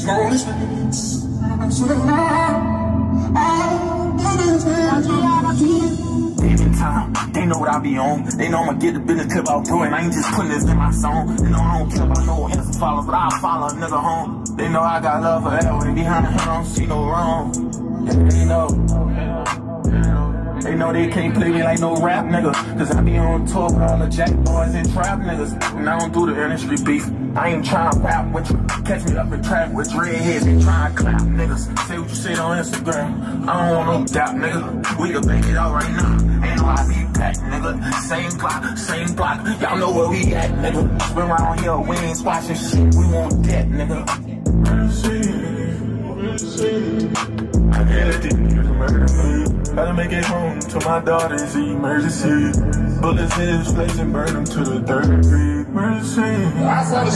Time, they know what I be on. They know I'ma get the business clip out, bro, and I ain't just putting this in my song. They know I don't care about no Insta followers, but I'll follow a nigga home. They know I got love for that way behind the hill, I don't see no wrong. Yeah, they know they can't play me like no rap nigga, cause I be on tour with all the jack boys and trap niggas, and I don't do the industry beef. I ain't trying to rap with you, catch me up in trap with dreadheads and trying to clap niggas. Say what you say on Instagram, I don't want no doubt nigga. We can make it out right now, ain't no I be back nigga. Same block, y'all know where we at nigga. We around here, we ain't squashing shit, we want that nigga. I can't let these niggas murder me. Gotta make it home to my daughter's emergency. Bullets hit his face and burn him to the third degree. Emergency.